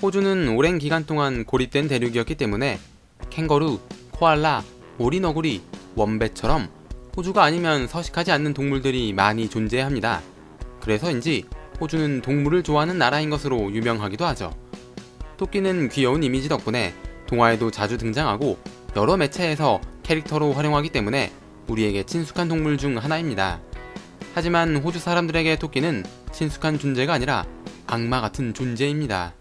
호주는 오랜 기간 동안 고립된 대륙이었기 때문에 캥거루, 코알라, 오리너구리, 원뱃처럼 호주가 아니면 서식하지 않는 동물들이 많이 존재합니다. 그래서인지 호주는 동물을 좋아하는 나라인 것으로 유명하기도 하죠. 토끼는 귀여운 이미지 덕분에 동화에도 자주 등장하고 여러 매체에서 캐릭터로 활용하기 때문에 우리에게 친숙한 동물 중 하나입니다. 하지만 호주 사람들에게 토끼는 친숙한 존재가 아니라 악마 같은 존재입니다.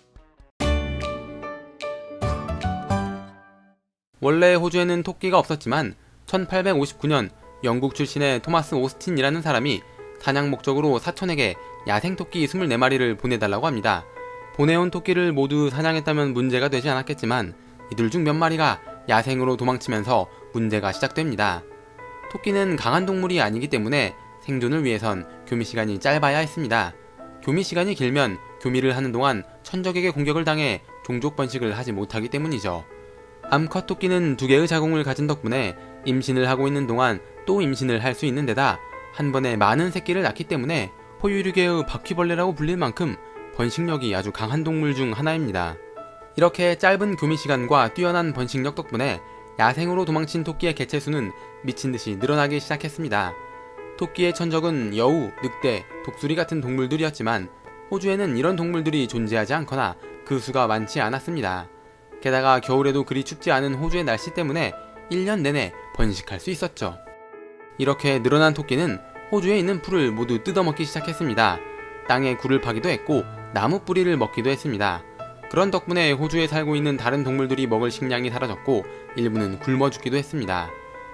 원래 호주에는 토끼가 없었지만 1859년 영국 출신의 토마스 오스틴이라는 사람이 사냥 목적으로 사촌에게 야생토끼 24마리를 보내달라고 합니다. 보내온 토끼를 모두 사냥했다면 문제가 되지 않았겠지만 이들 중 몇 마리가 야생으로 도망치면서 문제가 시작됩니다. 토끼는 강한 동물이 아니기 때문에 생존을 위해선 교미 시간이 짧아야 했습니다. 교미 시간이 길면 교미를 하는 동안 천적에게 공격을 당해 종족 번식을 하지 못하기 때문이죠. 암컷 토끼는 2개의 자궁을 가진 덕분에 임신을 하고 있는 동안 또 임신을 할 수 있는 데다 한 번에 많은 새끼를 낳기 때문에 포유류계의 바퀴벌레라고 불릴 만큼 번식력이 아주 강한 동물 중 하나입니다. 이렇게 짧은 교미 시간과 뛰어난 번식력 덕분에 야생으로 도망친 토끼의 개체수는 미친듯이 늘어나기 시작했습니다. 토끼의 천적은 여우, 늑대, 독수리 같은 동물들이었지만 호주에는 이런 동물들이 존재하지 않거나 그 수가 많지 않았습니다. 게다가 겨울에도 그리 춥지 않은 호주의 날씨 때문에 1년 내내 번식할 수 있었죠. 이렇게 늘어난 토끼는 호주에 있는 풀을 모두 뜯어먹기 시작했습니다. 땅에 굴을 파기도 했고 나무 뿌리를 먹기도 했습니다. 그런 덕분에 호주에 살고 있는 다른 동물들이 먹을 식량이 사라졌고 일부는 굶어 죽기도 했습니다.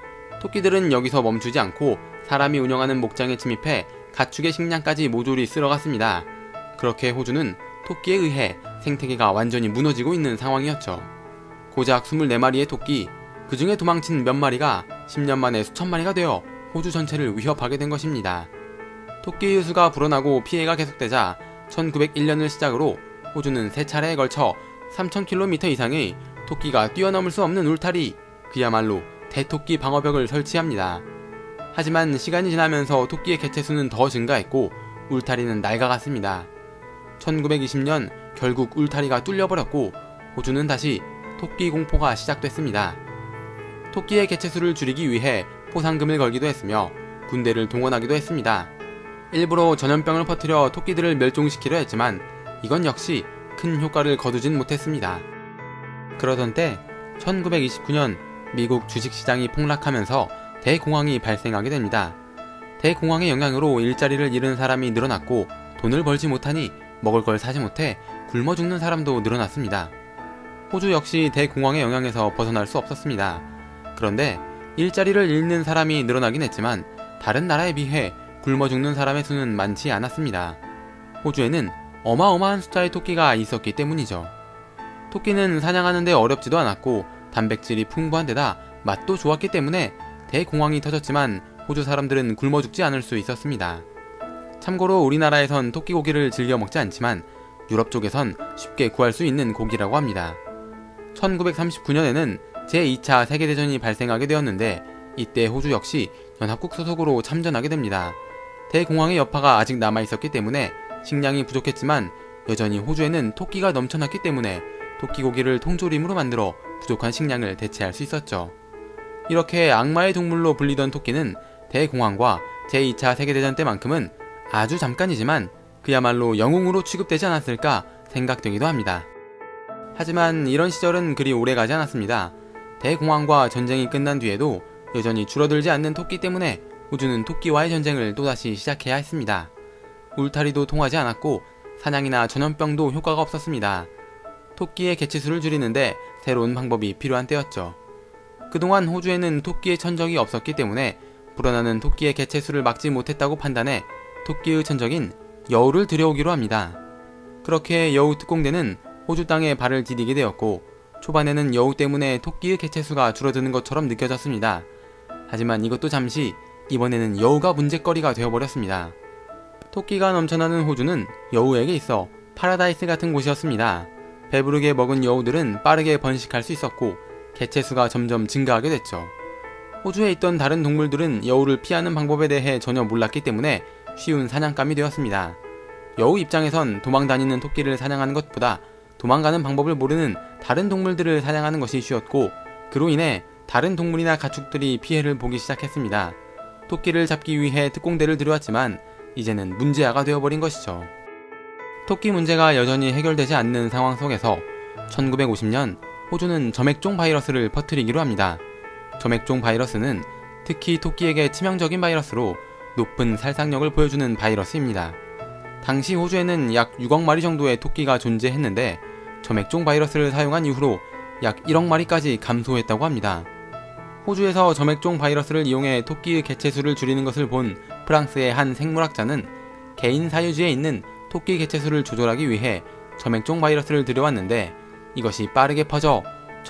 토끼들은 여기서 멈추지 않고 사람이 운영하는 목장에 침입해 가축의 식량까지 모조리 쓸어갔습니다. 그렇게 호주는 토끼에 의해 생태계가 완전히 무너지고 있는 상황이었죠. 고작 24마리의 토끼, 그 중에 도망친 몇 마리가 10년 만에 수천 마리가 되어 호주 전체를 위협하게 된 것입니다. 토끼의 수가 불어나고 피해가 계속되자 1901년을 시작으로 호주는 3차례에 걸쳐 3000km 이상의 토끼가 뛰어넘을 수 없는 울타리, 그야말로 대토끼 방어벽을 설치합니다. 하지만 시간이 지나면서 토끼의 개체수는 더 증가했고 울타리는 낡아갔습니다. 1920년 결국 울타리가 뚫려버렸고 호주는 다시 토끼 공포가 시작됐습니다. 토끼의 개체수를 줄이기 위해 포상금을 걸기도 했으며 군대를 동원하기도 했습니다. 일부러 전염병을 퍼뜨려 토끼들을 멸종시키려 했지만 이건 역시 큰 효과를 거두진 못했습니다. 그러던 때 1929년 미국 주식시장이 폭락하면서 대공황이 발생하게 됩니다. 대공황의 영향으로 일자리를 잃은 사람이 늘어났고 돈을 벌지 못하니 먹을 걸 사지 못해 굶어 죽는 사람도 늘어났습니다. 호주 역시 대공황의 영향에서 벗어날 수 없었습니다. 그런데 일자리를 잃는 사람이 늘어나긴 했지만 다른 나라에 비해 굶어 죽는 사람의 수는 많지 않았습니다. 호주에는 어마어마한 숫자의 토끼가 있었기 때문이죠. 토끼는 사냥하는데 어렵지도 않았고 단백질이 풍부한 데다 맛도 좋았기 때문에 대공황이 터졌지만 호주 사람들은 굶어 죽지 않을 수 있었습니다. 참고로 우리나라에선 토끼 고기를 즐겨 먹지 않지만 유럽 쪽에선 쉽게 구할 수 있는 고기라고 합니다. 1939년에는 제2차 세계대전이 발생하게 되었는데 이때 호주 역시 연합국 소속으로 참전하게 됩니다. 대공황의 여파가 아직 남아있었기 때문에 식량이 부족했지만 여전히 호주에는 토끼가 넘쳐났기 때문에 토끼 고기를 통조림으로 만들어 부족한 식량을 대체할 수 있었죠. 이렇게 악마의 동물로 불리던 토끼는 대공황과 제2차 세계대전 때만큼은 아주 잠깐이지만 그야말로 영웅으로 취급되지 않았을까 생각되기도 합니다. 하지만 이런 시절은 그리 오래가지 않았습니다. 대공황과 전쟁이 끝난 뒤에도 여전히 줄어들지 않는 토끼 때문에 호주는 토끼와의 전쟁을 또다시 시작해야 했습니다. 울타리도 통하지 않았고 사냥이나 전염병도 효과가 없었습니다. 토끼의 개체수를 줄이는데 새로운 방법이 필요한 때였죠. 그동안 호주에는 토끼의 천적이 없었기 때문에 불어나는 토끼의 개체수를 막지 못했다고 판단해 토끼의 천적인 여우를 들여오기로 합니다. 그렇게 여우 특공대는 호주 땅에 발을 디디게 되었고 초반에는 여우 때문에 토끼의 개체수가 줄어드는 것처럼 느껴졌습니다. 하지만 이것도 잠시, 이번에는 여우가 문제거리가 되어버렸습니다. 토끼가 넘쳐나는 호주는 여우에게 있어 파라다이스 같은 곳이었습니다. 배부르게 먹은 여우들은 빠르게 번식할 수 있었고 개체수가 점점 증가하게 됐죠. 호주에 있던 다른 동물들은 여우를 피하는 방법에 대해 전혀 몰랐기 때문에 쉬운 사냥감이 되었습니다. 여우 입장에선 도망다니는 토끼를 사냥하는 것보다 도망가는 방법을 모르는 다른 동물들을 사냥하는 것이 쉬웠고, 그로 인해 다른 동물이나 가축들이 피해를 보기 시작했습니다. 토끼를 잡기 위해 특공대를 들여왔지만 이제는 문제아가 되어버린 것이죠. 토끼 문제가 여전히 해결되지 않는 상황 속에서 1950년 호주는 점액종 바이러스를 퍼뜨리기로 합니다. 점액종 바이러스는 특히 토끼에게 치명적인 바이러스로 높은 살상력을 보여주는 바이러스입니다. 당시 호주에는 약 6억 마리 정도의 토끼가 존재했는데 점액종 바이러스를 사용한 이후로 약 1억 마리까지 감소했다고 합니다. 호주에서 점액종 바이러스를 이용해 토끼의 개체수를 줄이는 것을 본 프랑스의 한 생물학자는 개인 사유지에 있는 토끼 개체수를 조절하기 위해 점액종 바이러스를 들여왔는데 이것이 빠르게 퍼져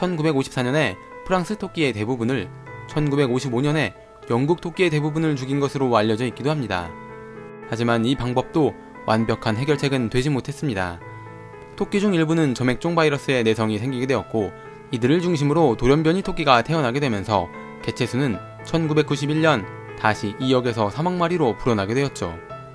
1954년에 프랑스 토끼의 대부분을, 1955년에 영국 토끼의 대부분을 죽인 것으로 알려져 있기도 합니다. 하지만 이 방법도 완벽한 해결책은 되지 못했습니다. 토끼 중 일부는 점액종 바이러스에 내성이 생기게 되었고, 이들을 중심으로 돌연변이 토끼가 태어나게 되면서 개체수는 1991년 다시 2억에서 3억 마리로 불어나게 되었죠.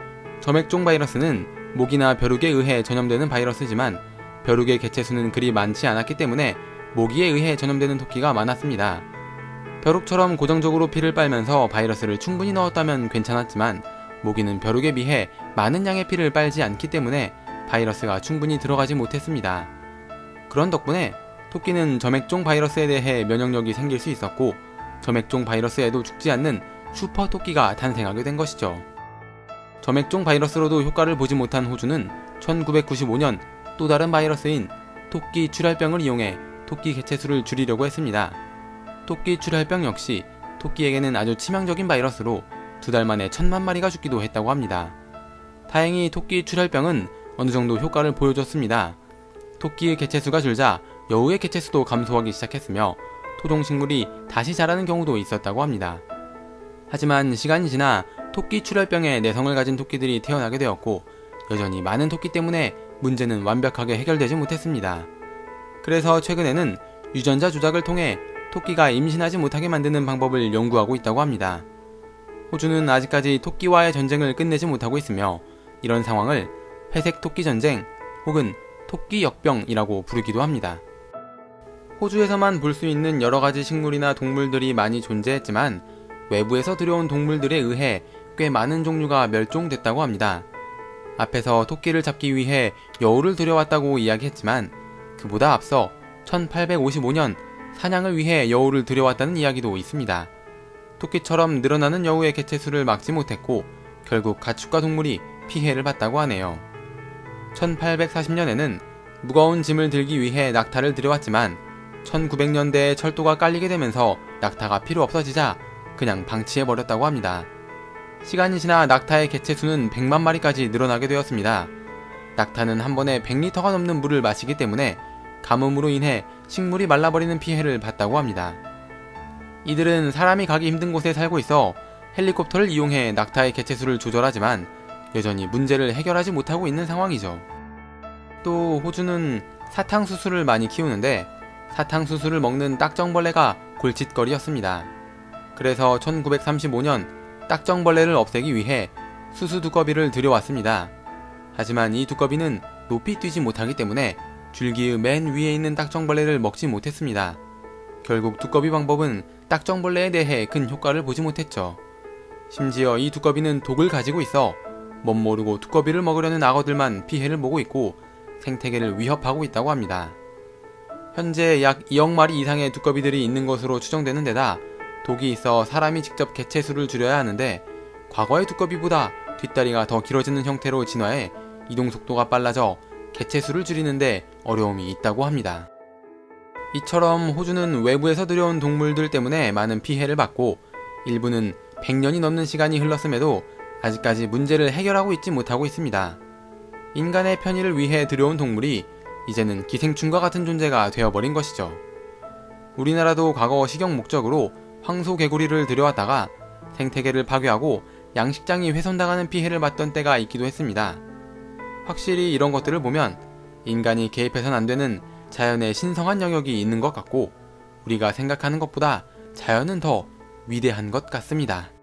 점액종 바이러스는 모기나 벼룩에 의해 전염되는 바이러스지만 벼룩의 개체수는 그리 많지 않았기 때문에 모기에 의해 전염되는 토끼가 많았습니다. 벼룩처럼 고정적으로 피를 빨면서 바이러스를 충분히 넣었다면 괜찮았지만 모기는 벼룩에 비해 많은 양의 피를 빨지 않기 때문에 바이러스가 충분히 들어가지 못했습니다. 그런 덕분에 토끼는 점액종 바이러스에 대해 면역력이 생길 수 있었고 점액종 바이러스에도 죽지 않는 슈퍼 토끼가 탄생하게 된 것이죠. 점액종 바이러스로도 효과를 보지 못한 호주는 1995년 또 다른 바이러스인 토끼 출혈병을 이용해 토끼 개체수를 줄이려고 했습니다. 토끼 출혈병 역시 토끼에게는 아주 치명적인 바이러스로 2달 만에 1000만 마리가 죽기도 했다고 합니다. 다행히 토끼 출혈병은 어느 정도 효과를 보여줬습니다. 토끼의 개체수가 줄자 여우의 개체수도 감소하기 시작했으며 토종식물이 다시 자라는 경우도 있었다고 합니다. 하지만 시간이 지나 토끼 출혈병에 내성을 가진 토끼들이 태어나게 되었고 여전히 많은 토끼 때문에 문제는 완벽하게 해결되지 못했습니다. 그래서 최근에는 유전자 조작을 통해 토끼가 임신하지 못하게 만드는 방법을 연구하고 있다고 합니다. 호주는 아직까지 토끼와의 전쟁을 끝내지 못하고 있으며 이런 상황을 회색 토끼 전쟁 혹은 토끼 역병이라고 부르기도 합니다. 호주에서만 볼 수 있는 여러가지 식물이나 동물들이 많이 존재했지만 외부에서 들여온 동물들에 의해 꽤 많은 종류가 멸종됐다고 합니다. 앞에서 토끼를 잡기 위해 여우를 들여왔다고 이야기했지만 그보다 앞서 1855년 사냥을 위해 여우를 들여왔다는 이야기도 있습니다. 토끼처럼 늘어나는 여우의 개체수를 막지 못했고 결국 가축과 동물이 피해를 봤다고 하네요. 1840년에는 무거운 짐을 들기 위해 낙타를 들여왔지만 1900년대에 철도가 깔리게 되면서 낙타가 필요 없어지자 그냥 방치해버렸다고 합니다. 시간이 지나 낙타의 개체수는 100만 마리까지 늘어나게 되었습니다. 낙타는 한 번에 100리터가 넘는 물을 마시기 때문에 가뭄으로 인해 식물이 말라버리는 피해를 봤다고 합니다. 이들은 사람이 가기 힘든 곳에 살고 있어 헬리콥터를 이용해 낙타의 개체수를 조절하지만 여전히 문제를 해결하지 못하고 있는 상황이죠. 또 호주는 사탕수수를 많이 키우는데 사탕수수를 먹는 딱정벌레가 골칫거리였습니다. 그래서 1935년 딱정벌레를 없애기 위해 수수 두꺼비를 들여왔습니다. 하지만 이 두꺼비는 높이 뛰지 못하기 때문에 줄기의 맨 위에 있는 딱정벌레를 먹지 못했습니다. 결국 두꺼비 방법은 딱정벌레에 대해 큰 효과를 보지 못했죠. 심지어 이 두꺼비는 독을 가지고 있어 멋모르고 두꺼비를 먹으려는 악어들만 피해를 보고 있고 생태계를 위협하고 있다고 합니다. 현재 약 2억 마리 이상의 두꺼비들이 있는 것으로 추정되는 데다 독이 있어 사람이 직접 개체수를 줄여야 하는데 과거의 두꺼비보다 뒷다리가 더 길어지는 형태로 진화해 이동속도가 빨라져 개체수를 줄이는데 어려움이 있다고 합니다. 이처럼 호주는 외부에서 들여온 동물들 때문에 많은 피해를 받고 일부는 100년이 넘는 시간이 흘렀음에도 아직까지 문제를 해결하고 있지 못하고 있습니다. 인간의 편의를 위해 들여온 동물이 이제는 기생충과 같은 존재가 되어버린 것이죠. 우리나라도 과거 식용 목적으로 황소개구리를 들여왔다가 생태계를 파괴하고 양식장이 훼손당하는 피해를 봤던 때가 있기도 했습니다. 확실히 이런 것들을 보면 인간이 개입해선 안 되는 자연의 신성한 영역이 있는 것 같고 우리가 생각하는 것보다 자연은 더 위대한 것 같습니다.